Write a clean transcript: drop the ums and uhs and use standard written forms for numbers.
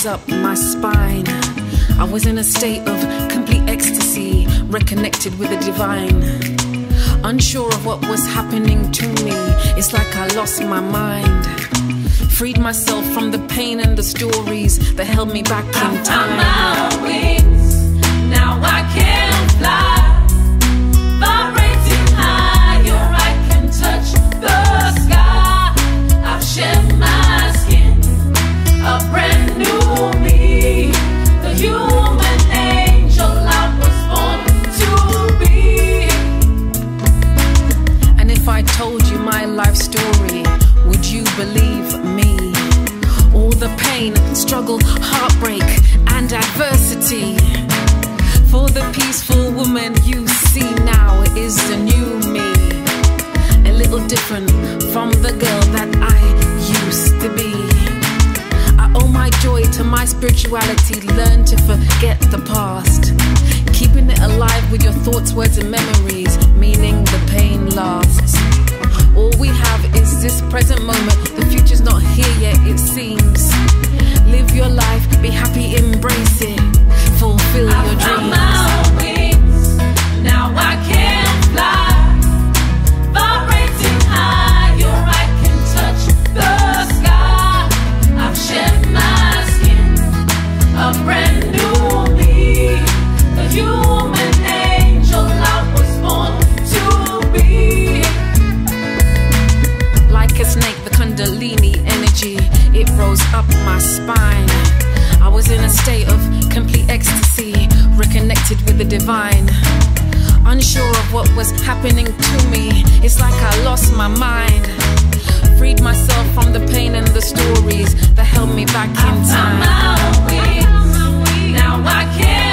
rose up my spine. I was in a state of complete ecstasy, reconnected with the divine. Unsure of what was happening to me, it's like I lost my mind. Freed myself from the pain and the stories that held me back in time. I found my wings, now I can fly. Vibrating higher, I can touch the sky. I've shed my skin, a brand new me, the human angel I was born to be. And if I told you my life story, would you believe me? All the pain, struggle, heartbreak, and adversity. For the peaceful woman you see now is the new me. A little different from the girl that I used to be. I owe my joy to my spirituality. Learn to forget the past, keeping it alive with your thoughts, words, and memories, meaning the pain lasts. All we have is this present moment. The future's not here yet, it seems. Live your life, be happy, embrace it, fulfill your dreams. I found my wings, now I can fly. Vibrating higher, I can touch the sky. I've shed my skin, a brand new me, the human angel I was born to be. Like a snake, the Kundalini energy, it rose up my spine. I was in a state of complete ecstasy, reconnected with the divine. Unsure of what was happening to me, it's like I lost my mind. Freed myself from the pain and the stories that held me back in time. I found my wings, now I can